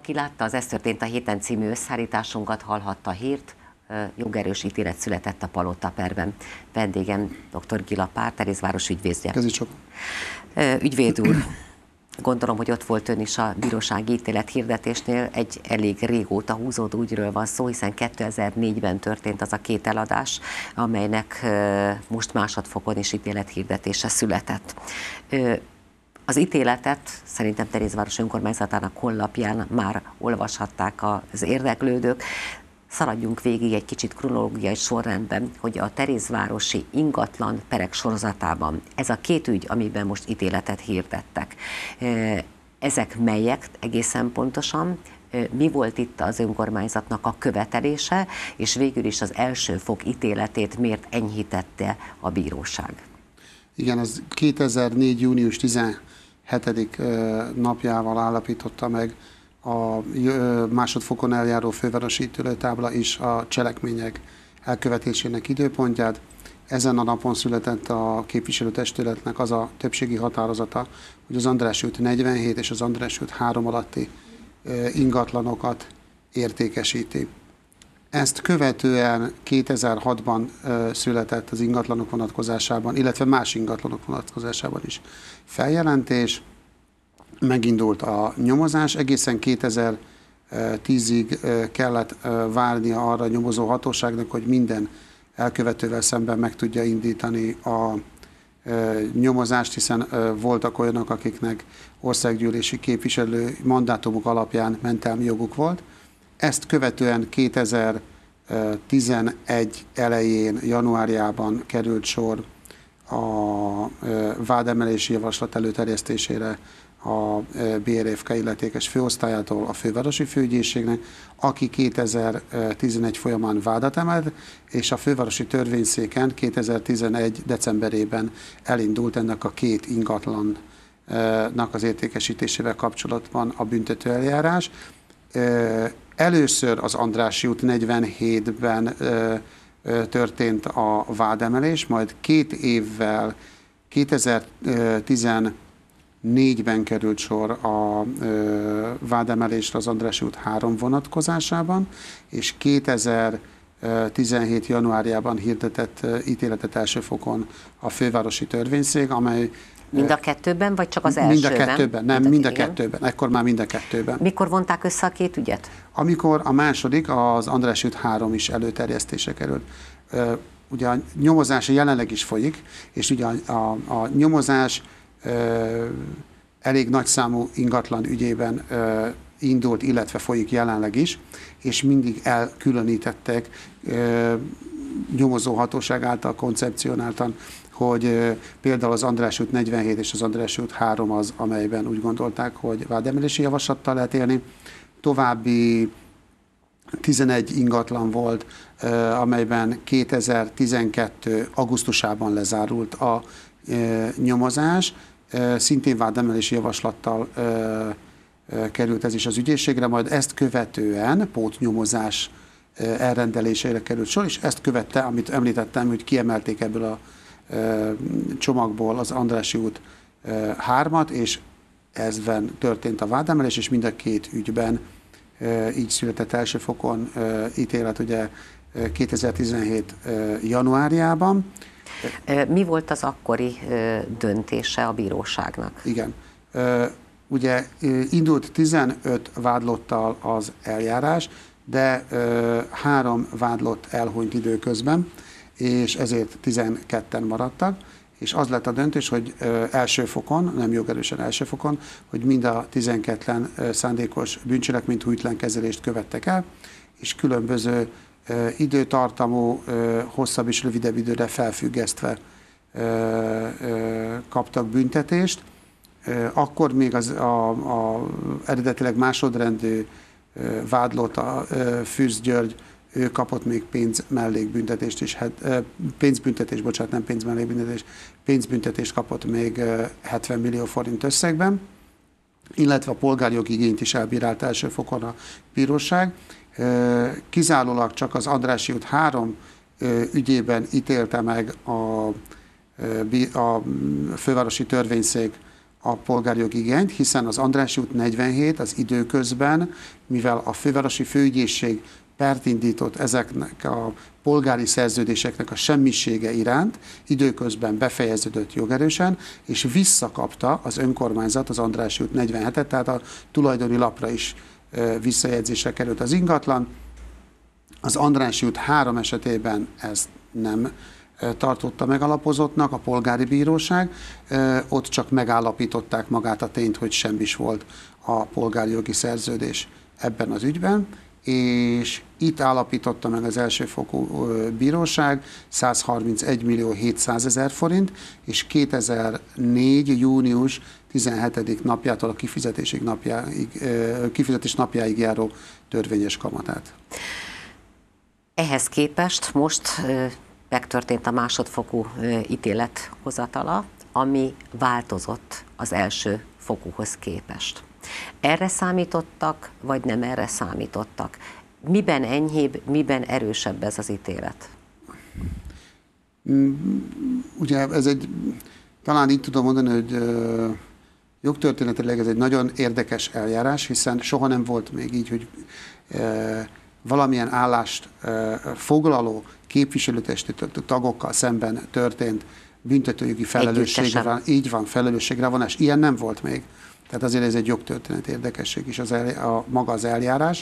Aki látta az Ez történt a héten című összeállításunkat, hallhatta a hírt, jogerős ítélet született a Palota perben. Vendégem dr. Gyila Pál, Terézváros ügyvédje. Ügyvéd úr, gondolom, hogy ott volt ön is a bírósági ítélet hirdetésnél, egy elég régóta húzódó ügyről van szó, hiszen 2004-ben történt az a két eladás, amelynek most másodfokon is ítélet hirdetése született. Az ítéletet szerintem Terézváros önkormányzatának honlapján már olvashatták az érdeklődők. Szaladjunk végig egy kicsit kronológiai sorrendben, hogy a terézvárosi ingatlan perek sorozatában ez a két ügy, amiben most ítéletet hirdettek, ezek melyek egészen pontosan, mi volt itt az önkormányzatnak a követelése, és végül is az első fok ítéletét miért enyhítette a bíróság? Igen, az 2004. június 17. napjával állapította meg a másodfokon eljáró fővárosi ítélőtábla is a cselekmények elkövetésének időpontját. Ezen a napon született a képviselőtestületnek az a többségi határozata, hogy az András út 47 és az András út 3 alatti ingatlanokat értékesíti. Ezt követően 2006-ban született az ingatlanok vonatkozásában, illetve más ingatlanok vonatkozásában is feljelentés. Megindult a nyomozás, egészen 2010-ig kellett várnia arra a nyomozó hatóságnak, hogy minden elkövetővel szemben meg tudja indítani a nyomozást, hiszen voltak olyanok, akiknek országgyűlési képviselő mandátumok alapján mentelmi joguk volt. Ezt követően 2011 elején, januárjában került sor a vádemelési javaslat előterjesztésére a BRFK illetékes főosztályától a fővárosi főügyészségnek, aki 2011 folyamán vádat emelt, és a fővárosi törvényszéken 2011 decemberében elindult ennek a két ingatlannak az értékesítésével kapcsolatban a büntetőeljárás. Először az Andrássy út 47-ben történt a vádemelés, majd 2 évvel 2014-ben került sor a vádemelésre az Andrássy út 3 vonatkozásában, és 2017. januárjában hirdetett ítéletet első fokon a fővárosi törvényszék, amely mind a kettőben, vagy csak az elsőben? Mind a kettőben, nem, mind a kettőben. Ekkor már mind a kettőben. Mikor vonták össze a két ügyet? Amikor a második, az András út 3 is előterjesztése került. Ugye a nyomozás jelenleg is folyik, és ugye a nyomozás elég nagyszámú ingatlan ügyében indult, illetve folyik jelenleg is, és mindig elkülönítettek nyomozóhatóság által koncepcionáltan, hogy például az András út 47 és az András út 3 az, amelyben úgy gondolták, hogy vádemelési javaslattal lehet élni. További 11 ingatlan volt, amelyben 2012. augusztusában lezárult a nyomozás. Szintén vádemelési javaslattal került ez is az ügyészségre, majd ezt követően pótnyomozás elrendelésére került sor, és ezt követte, amit említettem, hogy kiemelték ebből a csomagból az Andrássy út 3-at, és ezben történt a vádemelés, és mind a két ügyben így született első fokon ítélet, ugye 2017. januárjában. Mi volt az akkori döntése a bíróságnak? Igen. Ugye indult 15 vádlottal az eljárás, de 3 vádlott elhunyt időközben, és ezért 12-en maradtak, és az lett a döntés, hogy első fokon, nem jogerősen első fokon, hogy mind a 12 szándékos bűncselekményt, hújtlan kezelést követtek el, és különböző időtartamú, hosszabb és rövidebb időre felfüggesztve kaptak büntetést. Akkor még az eredetileg másodrendű vádlott, a Fürst György, ő kapott még pénzmellékbüntetést is, pénzbüntetést kapott még 70 millió forint összegben, illetve a polgárjogi igényt is elbírált első fokon a bíróság. Kizárólag csak az Andrássy út 3 ügyében ítélte meg a fővárosi törvényszék a polgári jogi igényt, hiszen az Andrássy út 47 az időközben, mivel a fővárosi főügyészség pert indított ezeknek a polgári szerződéseknek a semmisége iránt, időközben befejeződött jogerősen, és visszakapta az önkormányzat az Andrássy út 47-et, tehát a tulajdoni lapra is visszajegyzésre került az ingatlan. Az Andrássy út 3 esetében ezt nem tartotta megalapozottnak a polgári bíróság, ott csak megállapították magát a tényt, hogy semmis volt a polgári jogi szerződés ebben az ügyben, és itt állapította meg az elsőfokú bíróság 131.700.000 forint, és 2004. június 17. napjától a kifizetés napjáig járó törvényes kamatát. Ehhez képest most megtörtént a másodfokú ítélet hozatala, ami változott az első fokúhoz képest. Erre számítottak, vagy nem erre számítottak? Miben enyhébb, miben erősebb ez az ítélet? Ugye ez talán így tudom mondani, hogy jogtörténetileg ez egy nagyon érdekes eljárás, hiszen soha nem volt még így, hogy valamilyen állást foglaló képviselőtesti tagokkal szemben történt büntetőjogi felelősségre, így van, felelősségre vonás. Ilyen nem volt még. Tehát azért ez egy jogtörténeti érdekesség is maga az eljárás.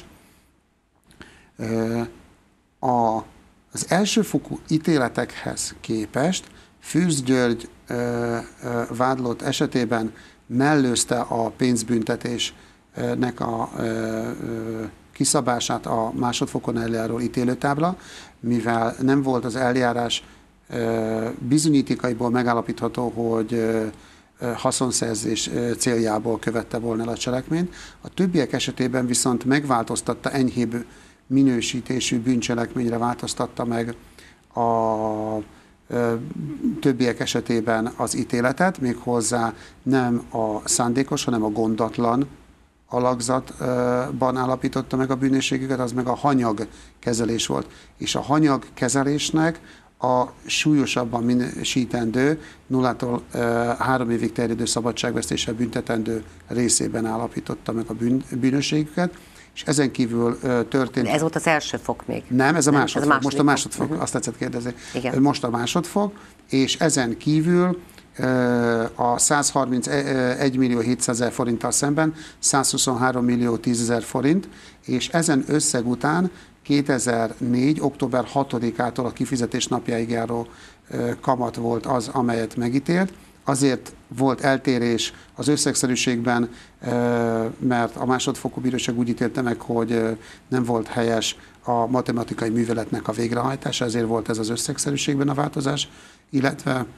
Az elsőfokú ítéletekhez képest Fürst György vádlott esetében mellőzte a pénzbüntetésnek a kiszabását a másodfokon eljáró ítélőtábla, mivel nem volt az eljárás bizonyítékaiból megállapítható, hogy haszonszerzés céljából követte volna el a cselekményt. A többiek esetében viszont megváltoztatta, enyhébb minősítésű bűncselekményre változtatta meg a többiek esetében az ítéletet, méghozzá nem a szándékos, hanem a gondatlan alakzatban állapította meg a bűnösségüket, az meg a hanyagkezelés volt. És a hanyagkezelésnek a súlyosabban minősítendő, 0-tól 3 évig terjedő szabadságvesztéssel büntetendő részében állapította meg a bűnösségüket, és ezen kívül történt... De ez volt az első fok még? Nem, ez a másodfok. Most a másodfok, azt tetszett kérdezni. Igen. Most a másodfok, és ezen kívül a 131.700.000 forinttal szemben 123.010.000 forint, és ezen összeg után 2004. október 6-ától a kifizetés napjáig járó kamat volt az, amelyet megítélt. Azért volt eltérés az összegszerűségben, mert a másodfokú bíróság úgy ítélte meg, hogy nem volt helyes a matematikai műveletnek a végrehajtása, ezért volt ez az összegszerűségben a változás, illetve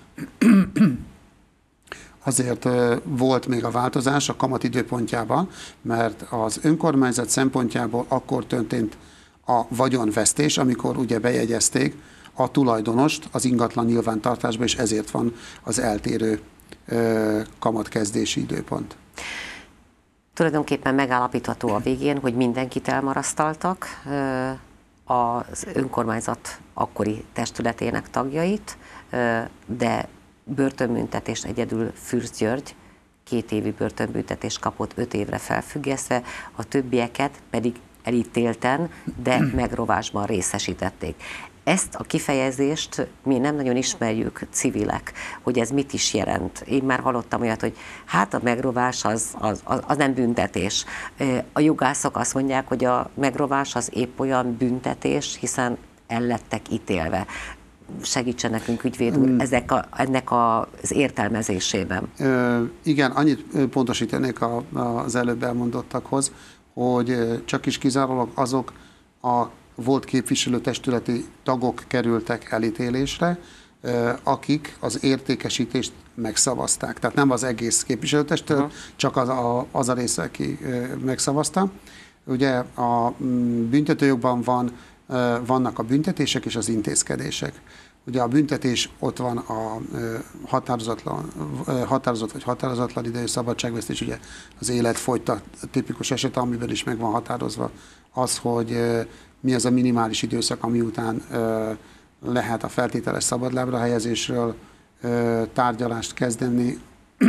azért volt még a változás a kamat időpontjában, mert az önkormányzat szempontjából akkor történt a vagyonvesztés, amikor ugye bejegyezték a tulajdonost az ingatlan nyilvántartásba, és ezért van az eltérő kamatkezdési időpont. Tulajdonképpen megállapítható a végén, hogy mindenkit elmarasztaltak, az önkormányzat akkori testületének tagjait, de börtönbüntetést egyedül Fürst György 2 évi börtönbüntetést kapott 5 évre felfüggesztve, a többieket pedig elítélten, de megrovásban részesítették. Ezt a kifejezést mi nem nagyon ismerjük civilek, hogy ez mit is jelent. Én már hallottam olyat, hogy hát a megrovás az nem büntetés. A jogászok azt mondják, hogy a megrovás az épp olyan büntetés, hiszen el lettek ítélve. Segítsen nekünk, ügyvéd úr, ennek az értelmezésében. Igen, annyit pontosítanék az előbb elmondottakhoz, hogy csak is kizárólag azok a volt képviselőtestületi tagok kerültek elítélésre, akik az értékesítést megszavazták. Tehát nem az egész képviselőtestület, csak az a része, aki megszavazta. Ugye a büntetőjogban vannak a büntetések és az intézkedések. Ugye a büntetés, ott van a határozott vagy határozatlan idejű szabadságvesztés, ugye az életfogyta tipikus eset, amiben is meg van határozva az, hogy mi az a minimális időszak, ami után lehet a feltételes szabadlábra helyezésről tárgyalást kezdeni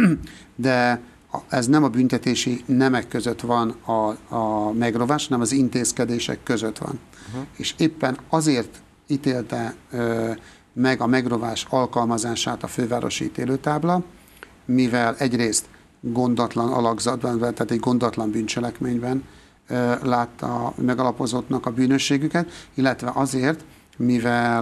de ez nem a büntetési nemek között van a megrovás, hanem az intézkedések között van. És éppen azért ítélte meg a megrovás alkalmazását a fővárosi ítélőtábla, mivel egyrészt gondatlan alakzatban, tehát egy gondatlan bűncselekményben látta megalapozottnak a bűnösségüket, illetve azért, mivel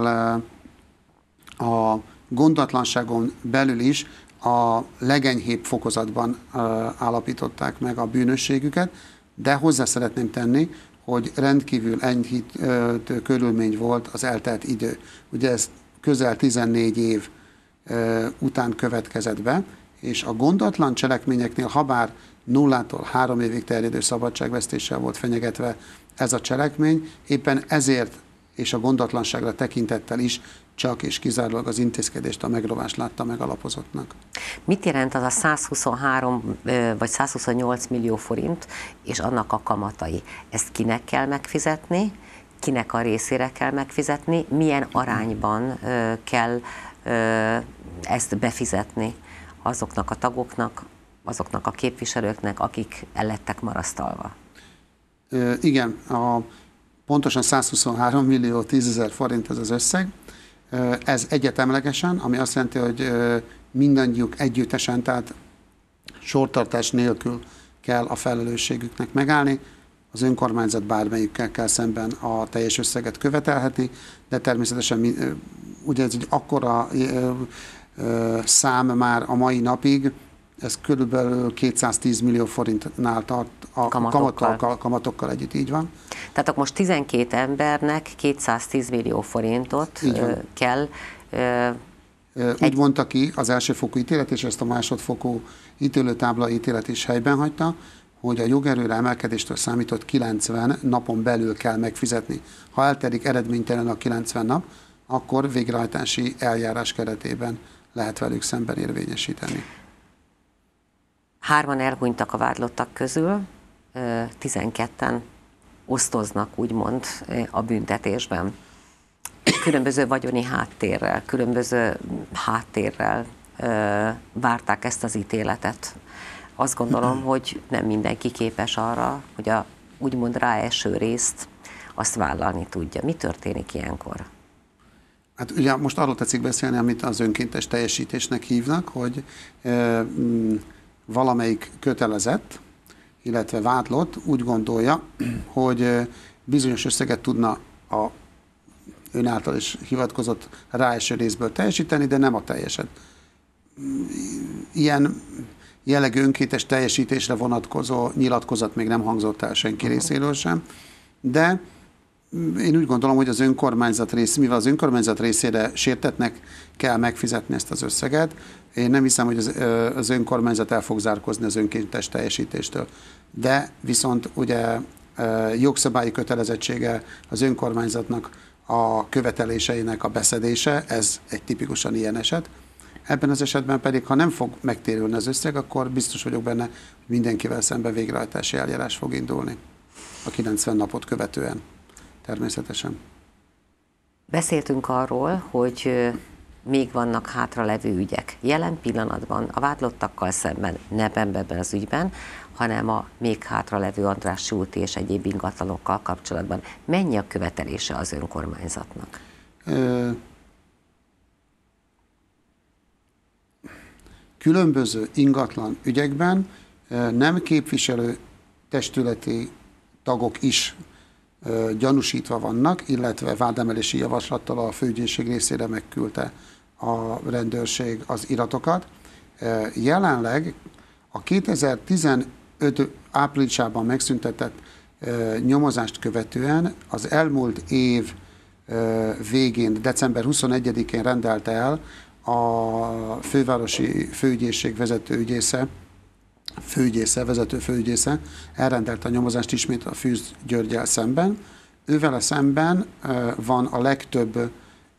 a gondatlanságon belül is a legenyhébb fokozatban állapították meg a bűnösségüket, de hozzá szeretném tenni, hogy rendkívül enyhítő körülmény volt az eltelt idő. Ugye ez közel 14 év után következett be, és a gondatlan cselekményeknél, habár 0-tól 3 évig terjedő szabadságvesztéssel volt fenyegetve ez a cselekmény, éppen ezért és a gondatlanságra tekintettel is csak és kizárólag az intézkedést, a megrovást látta megalapozottnak. Mit jelent az a 123 vagy 128 millió forint és annak a kamatai? Ezt kinek kell megfizetni? Kinek a részére kell megfizetni? Milyen arányban kell ezt befizetni azoknak a tagoknak, azoknak a képviselőknek, akik el lettek marasztalva? Igen, pontosan 123 millió 10 000 forint ez az összeg. Ez egyetemlegesen, ami azt jelenti, hogy mindannyiuk együttesen, tehát sortartás nélkül kell a felelősségüknek megállni. Az önkormányzat bármelyikkel kell szemben a teljes összeget követelheti, de természetesen ugye ez egy akkora szám már a mai napig, ez körülbelül 210 millió forintnál tart a kamatokkal együtt, így van. Tehát akkor most 12 embernek 210 millió forintot kell. Úgy mondta ki az elsőfokú ítélet, és ezt a másodfokú ítélőtábla ítélet is helyben hagyta, hogy a jogerőre emelkedéstől számított 90 napon belül kell megfizetni. Ha eltelik eredménytelen a 90 nap, akkor végrehajtási eljárás keretében lehet velük szemben érvényesíteni. 3-an elhunytak a vádlottak közül, 12-en osztoznak úgymond a büntetésben. Különböző vagyoni háttérrel, különböző háttérrel várták ezt az ítéletet. Azt gondolom, hogy nem mindenki képes arra, hogy a úgymond ráeső részt azt vállalni tudja. Mi történik ilyenkor? Hát ugye most arról tetszik beszélni, amit az önkéntes teljesítésnek hívnak, hogy valamelyik kötelezett, illetve vádlott úgy gondolja, hogy bizonyos összeget tudna a ön által is hivatkozott ráeső részből teljesíteni, de nem a teljeset. Ilyen jellegű önkéntes teljesítésre vonatkozó nyilatkozat még nem hangzott el senki részéről sem, de én úgy gondolom, hogy az önkormányzat mivel az önkormányzat részére sértettnek kell megfizetni ezt az összeget, én nem hiszem, hogy az önkormányzat el fog zárkózni az önkéntes teljesítéstől. De viszont ugye jogszabályi kötelezettsége az önkormányzatnak a követeléseinek a beszedése, ez egy tipikusan ilyen eset. Ebben az esetben pedig, ha nem fog megtérülni az összeg, akkor biztos vagyok benne, hogy mindenkivel szemben végrehajtási eljárás fog indulni a 90 napot követően. Természetesen. Beszéltünk arról, hogy még vannak hátralevő ügyek. Jelen pillanatban a vádlottakkal szemben nem ebben az ügyben, hanem a még hátralevő Andrássy úti és egyéb ingatlanokkal kapcsolatban. Mennyi a követelése az önkormányzatnak? Különböző ingatlan ügyekben nem képviselő testületi tagok is gyanúsítva vannak, illetve vádemelési javaslattal a főügyészség részére megküldte a rendőrség az iratokat. Jelenleg a 2015 áprilisában megszüntetett nyomozást követően az elmúlt év végén, december 21-én rendelte el a fővárosi főügyészség vezető főügyésze elrendelte a nyomozást ismét a Fűz Györggyel szemben. Ővele szemben van a legtöbb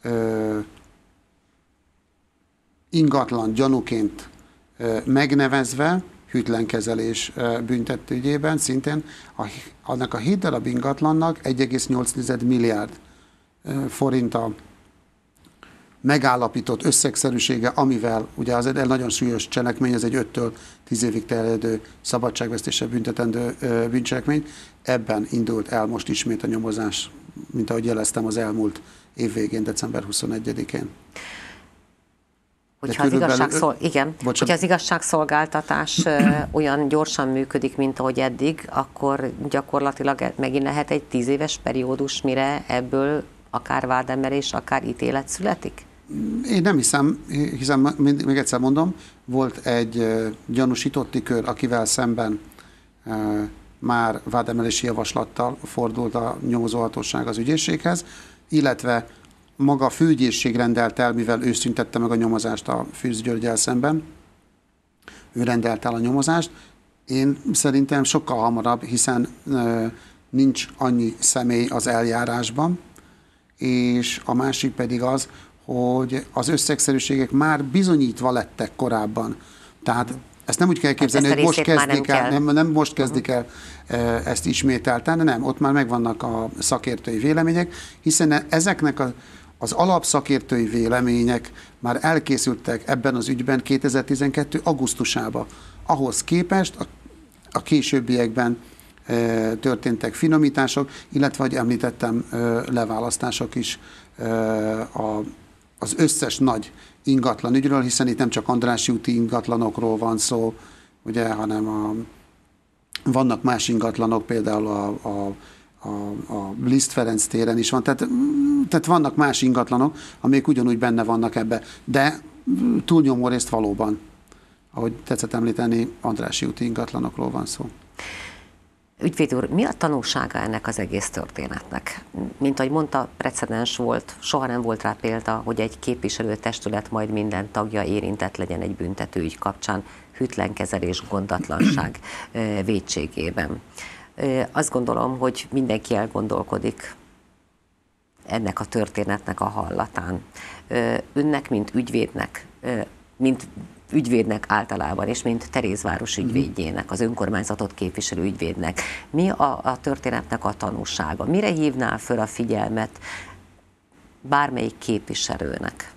ingatlan gyanúként megnevezve, hűtlenkezelés büntetőügyében, szintén annak a 7 darab ingatlannak 1,8 milliárd forint megállapított összegszerűsége, amivel ugye az egy nagyon súlyos cselekmény, ez egy 5-től 10 évig terjedő szabadságvesztéssel büntetendő bűncselekmény. Ebben indult el most ismét a nyomozás, mint ahogy jeleztem, az elmúlt év végén, december 21-én. Hogyha az igazságszolgáltatás olyan gyorsan működik, mint ahogy eddig, akkor gyakorlatilag megint lehet egy 10 éves periódus, mire ebből akár vádemelés, akár ítélet születik? Én nem hiszem, hiszen még egyszer mondom, volt egy gyanúsítotti kör, akivel szemben már vádemelési javaslattal fordult a nyomozóhatóság az ügyészséghez, illetve maga a főügyészség rendelt el, mivel ő szüntette meg a nyomozást a Fűz Györggyel szemben. Ő rendelt el a nyomozást. Én szerintem sokkal hamarabb, hiszen nincs annyi személy az eljárásban, és a másik pedig az, hogy az összegszerűségek már bizonyítva lettek korábban. Tehát ezt nem úgy kell képzelni, hogy most kezdik el, nem most kezdik el ezt ismételten, nem, ott már megvannak a szakértői vélemények, hiszen ezeknek az alapszakértői vélemények már elkészültek ebben az ügyben 2012. augusztusában. Ahhoz képest a későbbiekben történtek finomítások, illetve, ahogy említettem, leválasztások is az összes nagy ingatlan ügyről, hiszen itt nem csak Andrássy úti ingatlanokról van szó, ugye, hanem vannak más ingatlanok, például a Liszt Ferenc téren is van, tehát vannak más ingatlanok, amelyek ugyanúgy benne vannak ebbe, de túlnyomó részt valóban, ahogy tetszett említeni, Andrássy úti ingatlanokról van szó. Ügyvéd úr, mi a tanulsága ennek az egész történetnek? Mint ahogy mondta, precedens volt, soha nem volt rá példa, hogy egy képviselőtestület majd minden tagja érintett legyen egy büntetőügy kapcsán, hűtlen kezelés, gondatlanság vétségében. Azt gondolom, hogy mindenki elgondolkodik ennek a történetnek a hallatán. Önnek, mint ügyvédnek általában, és mint Terézváros ügyvédjének, az önkormányzatot képviselő ügyvédnek, mi a történetnek a tanúsága? Mire hívnál föl a figyelmet bármelyik képviselőnek?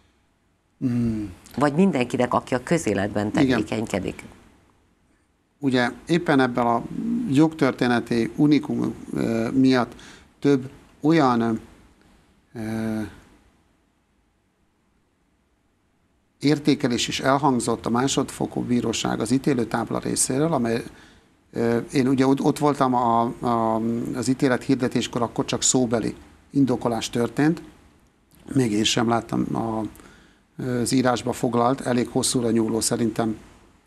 Vagy mindenkinek, aki a közéletben tevékenykedik? Ugye éppen ebben a jogtörténeti unikum miatt több olyan értékelés is elhangzott a másodfokú bíróság az ítélőtábla részéről, amely én ugye ott voltam az ítélet hirdetéskor, akkor csak szóbeli indokolás történt, még én sem láttam az írásba foglalt, elég hosszúra nyúló szerintem,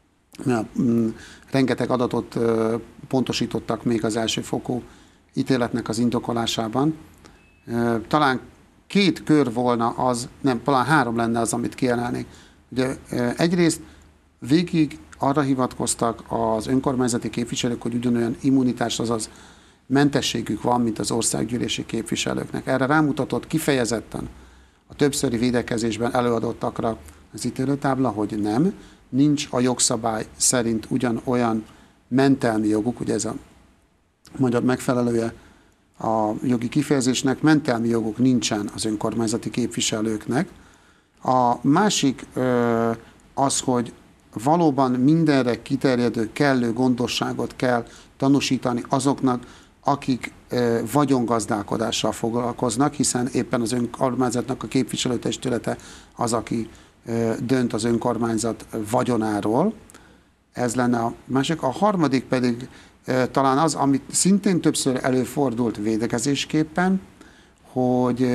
rengeteg adatot pontosítottak még az elsőfokú ítéletnek az indokolásában. Talán 2 kör volna az, nem, talán 3 lenne az, amit kiemelnék. Ugye egyrészt végig arra hivatkoztak az önkormányzati képviselők, hogy ugyanolyan immunitás, azaz mentességük van, mint az országgyűlési képviselőknek. Erre rámutatott kifejezetten a többszöri védekezésben előadottakra az ítélőtábla, hogy nem, nincs a jogszabály szerint ugyanolyan mentelmi joguk, ugye ez a magyar megfelelője a jogi kifejezésnek, mentelmi joguk nincsen az önkormányzati képviselőknek. A másik az, hogy valóban mindenre kiterjedő kellő gondosságot kell tanúsítani azoknak, akik vagyongazdálkodással foglalkoznak, hiszen éppen az önkormányzatnak a képviselőtestülete az, aki dönt az önkormányzat vagyonáról. Ez lenne a másik. A harmadik pedig talán az, amit szintén többször előfordult védekezésképpen, hogy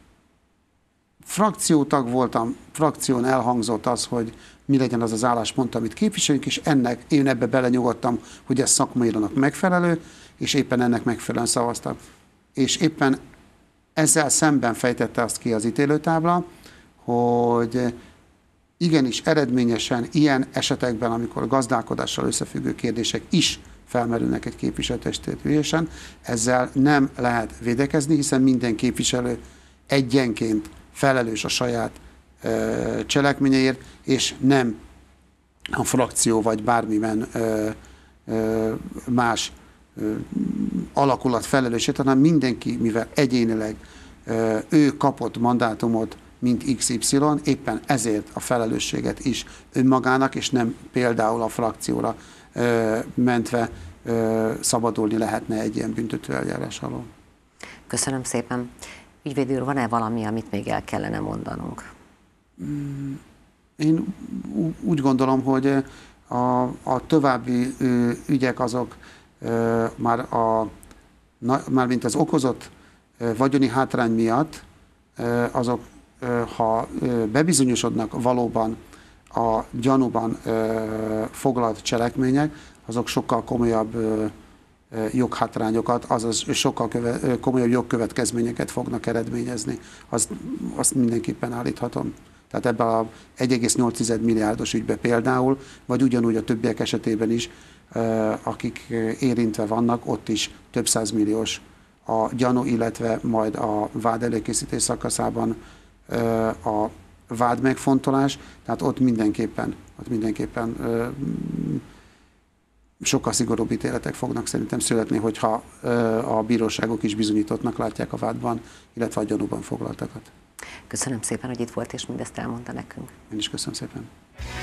frakciótag voltam, frakción elhangzott az, hogy mi legyen az az álláspont, amit képviselünk, és én ebbe belenyugodtam, hogy ez szakmailag megfelelő, és éppen ennek megfelelően szavaztam. És éppen ezzel szemben fejtette azt ki az ítélőtábla, hogy igenis eredményesen ilyen esetekben, amikor gazdálkodással összefüggő kérdések is felmerülnek egy képviselőtestület ülésen, ezzel nem lehet védekezni, hiszen minden képviselő egyenként felelős a saját cselekményeért, és nem a frakció vagy bármilyen más alakulat felelősét, hanem mindenki, mivel egyénileg ő kapott mandátumot mint XY, éppen ezért a felelősséget is önmagának, és nem például a frakcióra mentve szabadulni lehetne egy ilyen büntetőeljárás alól. Köszönöm szépen. Ügyvéd úr, van-e valami, amit még el kellene mondanunk? Én úgy gondolom, hogy a további ügyek azok mármint az okozott vagyoni hátrány miatt, azok, ha bebizonyosodnak valóban a gyanúban foglalt cselekmények, azok sokkal komolyabb joghátrányokat, azaz sokkal komolyabb jogkövetkezményeket fognak eredményezni. Azt mindenképpen állíthatom. Tehát ebben a 1,8 milliárdos ügybe például, vagy ugyanúgy a többiek esetében is, akik érintve vannak, ott is több százmilliós a gyanú, illetve majd a vád előkészítés szakaszában a vád megfontolás, tehát ott mindenképpen sokkal szigorúbb ítéletek fognak szerintem születni, hogyha a bíróságok is bizonyítottnak látják a vádban, illetve a gyanúban foglaltakat. Köszönöm szépen, hogy itt volt és mindezt elmondta nekünk. Én is köszönöm szépen.